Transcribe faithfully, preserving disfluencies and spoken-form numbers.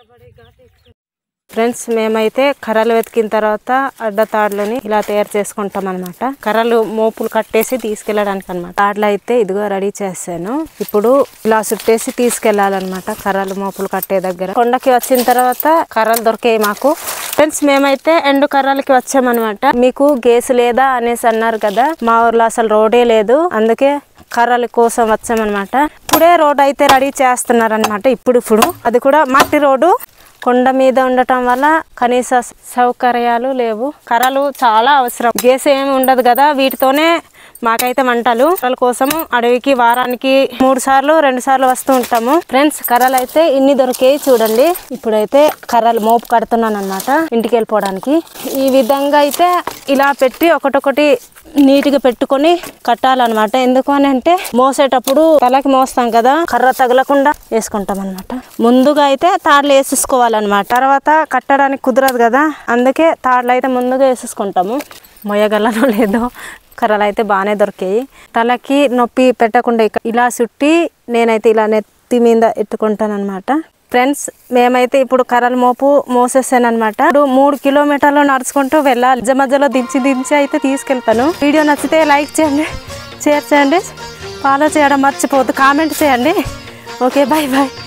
Friends మేమైతే కర్రలు వెతికిన తర్వాత అడ్డతాడులని ఇలా తయారు చేసుకుంటాం అనమాట. కర్రలు మోపులు కట్టేసి తీసుకెళ్ళడానికి అనమాట. తాడులు అయితే ఇదిగో రెడీ చేశాను. ఇప్పుడు ఇలా చుట్టేసి తీసుకెళ్లాలన్నమాట. కర్రలు మోపులు కట్టే దగ్గర కొండకి వచ్చిన తర్వాత కర్రలు దొరికాయి మాకు. ఫ్రెండ్స్ మేమైతే ఎండు కర్రలకి వచ్చామన్నమాట. మీకు గేసు లేదా అనేసి అన్నారు కదా, మా ఊర్లో అసలు రోడే లేదు, అందుకే కర్రల కోసం వచ్చామన్నమాట. ఇప్పుడే రోడ్ అయితే రెడీ చేస్తున్నారు అనమాట. ఇప్పుడు ఇప్పుడు అది కూడా మట్టి రోడ్డు. కొండ మీద ఉండటం వల్ల కనీస సౌకర్యాలు లేవు. కర్రలు చాలా అవసరం. గేస్ ఏమి ఉండదు కదా, వీటితోనే మాకైతే మంటలు. కర్రల కోసం అడవికి వారానికి మూడు సార్లు రెండు సార్లు వస్తూ ఉంటాము. ఫ్రెండ్స్ కర్రలు అయితే ఇన్ని దొరికాయి చూడండి. ఇప్పుడైతే కర్రలు మోపు కడుతున్నాను అనమాట ఇంటికి వెళ్ళిపోవడానికి. ఈ విధంగా అయితే ఇలా పెట్టి ఒకటొకటి నీట్గా పెట్టుకొని కట్టాలన్నమాట. ఎందుకు అని అంటే మోసేటప్పుడు తలకి మోస్తాం కదా, కర్ర తగలకుండా వేసుకుంటాం అనమాట. ముందుగా అయితే తాడులు వేసేసుకోవాలన్నమాట. తర్వాత కట్టడానికి కుదరదు కదా, అందుకే తాడులు అయితే ముందుగా వేసేసుకుంటాము. మొయ్యగలను లేదో కర్రలు అయితే బాగానే దొరికాయి. తలకి నొప్పి పెట్టకుండా ఇలా చుట్టి నేనైతే ఇలా నెత్తి మీద ఎత్తుకుంటాను అనమాట. ఫ్రెండ్స్ మేమైతే ఇప్పుడు కర్రల మోపు మోసేసాను అనమాట. ఇప్పుడు మూడు కిలోమీటర్లు నడుచుకుంటూ వెళ్ళాలి. మధ్య మధ్యలో దించి దించి అయితే తీసుకెళ్తాను. వీడియో నచ్చితే లైక్ చేయండి, షేర్ చేయండి, ఫాలో చేయడం మర్చిపోవద్దు, కామెంట్ చేయండి. Okay bye bye.